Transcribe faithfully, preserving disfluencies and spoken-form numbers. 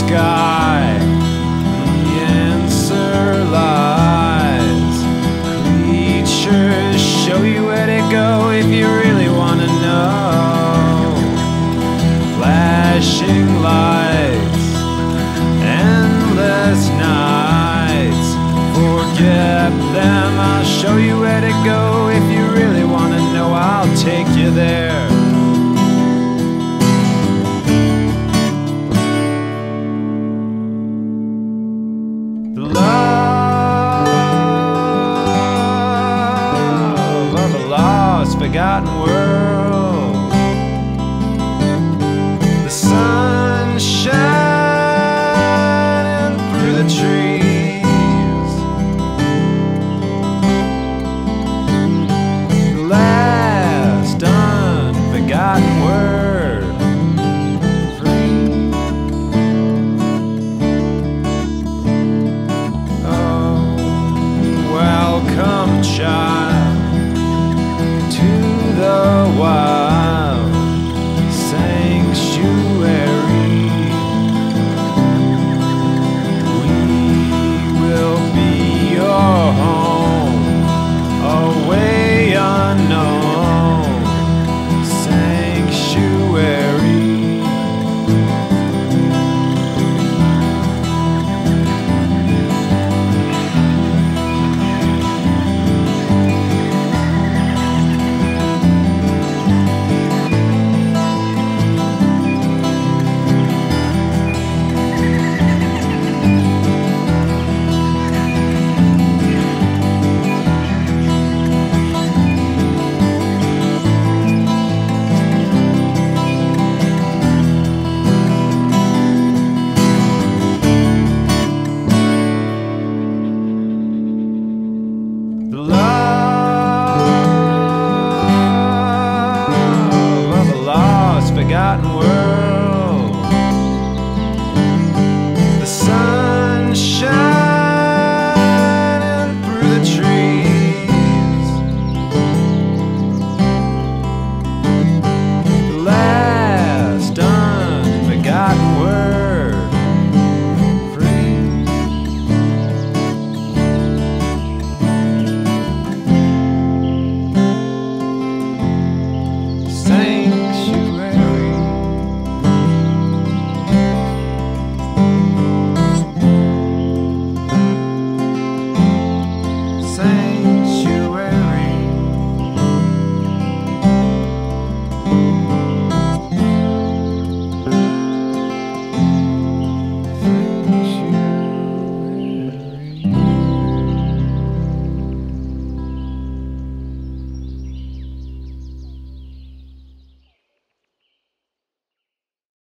sky. The answer lies. Creatures show you where to go if you really want to know. Flashing lights, endless nights. Forget them, I'll show you where to go. If you really want to know, I'll take you there.